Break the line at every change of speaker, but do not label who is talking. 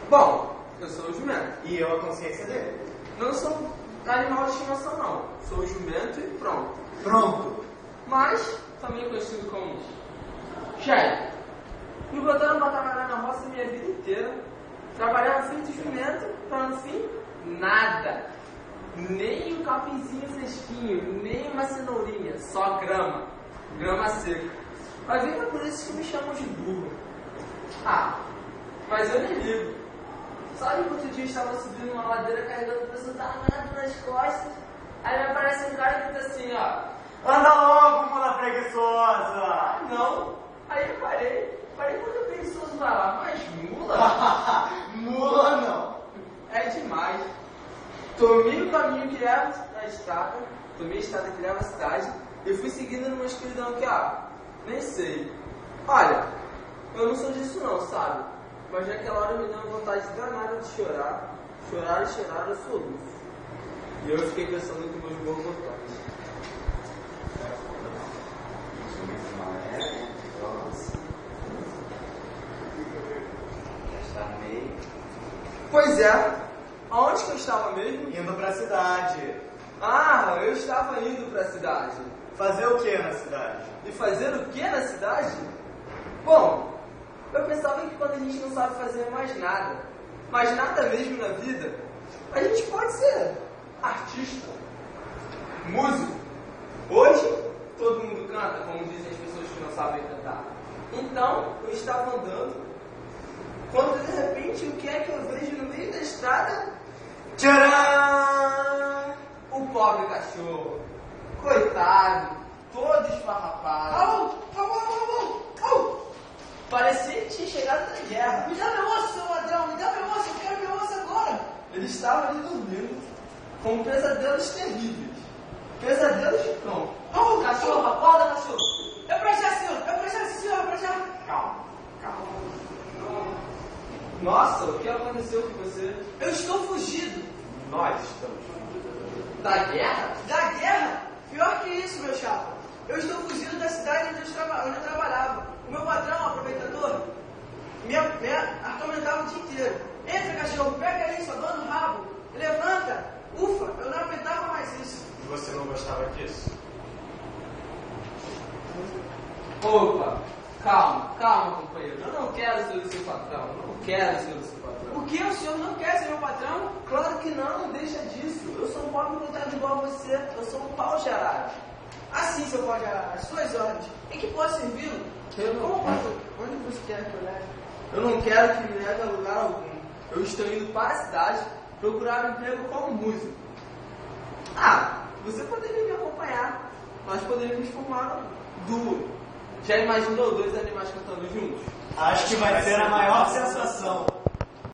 Bom, eu sou o jumento.
E eu a consciência dele.
Não sou animal de estimação, não. Sou o jumento e pronto.
Pronto.
Mas, também conhecido como chefe. Me botaram pra trabalhar na roça a minha vida inteira. Trabalhava feito jumento, pra no fim, nada. Nem um capinzinho fresquinho, nem uma cenourinha, só grama. Grama seca. Mas é por isso que me chamam de burro. Ah, mas eu nem ligo. Sabe que outro dia eu estava subindo uma ladeira carregando um peso danado nas costas? Aí me aparece um cara e grita assim, ó.
Anda logo, mula preguiçosa!
Ah, não. Aí eu parei. Parei quando o preguiçoso vai lá. Mas mula?
Mula não.
É demais. Tomei o caminho que leva na estrada. Tomei a estrada que leva à cidade. Eu fui seguindo numa escuridão que, nem sei. Olha, eu não sou disso não, sabe? Mas naquela hora me deu uma vontade danada de chorar. Chorar e chorar eu soluço. E eu fiquei pensando com meus borbotões. Pois é. Aonde que eu estava mesmo?
Indo pra cidade.
Ah, eu estava indo pra cidade.
Fazer o que na cidade?
E fazer o que na cidade? Bom, eu pensava que quando a gente não sabe fazer mais nada, mas nada mesmo na vida, a gente pode ser artista, músico. Hoje, todo mundo canta, como dizem as pessoas que não sabem cantar. Então, eu estava andando, quando de repente, o que é que eu vejo no meio da estrada?
Tcharam!
O pobre cachorro, coitado, todo esfarrapado. Parecia que tinha chegado na guerra.
Me dá meu osso, seu ladrão, me dá meu osso, eu quero meu osso agora.
Ele estava ali dormindo, com pesadelos terríveis. Pesadelos de cão.
Cachorro, acorda, cachorro. É pra já, senhor, é pra já.
Calma. Nossa, o que aconteceu com você?
Eu estou fugido.
Nós estamos. Da guerra?
Da guerra? Pior que isso, meu chapa. Eu estou fugindo da cidade onde eu trabalhava. O meu patrão, aproveitador, me atormentava o dia inteiro. Entra, cachorro, pega isso, abana o rabo, levanta. Ufa, eu não aguentava mais isso.
E você não gostava disso?
Opa, calma, companheiro. Eu não quero ser o seu patrão.
O que o senhor não quer ser meu patrão?
Claro que não, deixa disso. Eu sou um pobre coitado igual a você. Eu sou um pau de arara.
Assim, seu pau de arara, as suas ordens. Em que posso servi-lo?
Onde você quer que eu leve? Eu não quero que me leve a lugar algum. Eu estou indo para a cidade procurar um emprego como músico. Você poderia me acompanhar. Nós poderíamos formar um duo. Já imaginou dois animais cantando juntos?
Acho que vai ser a maior sensação.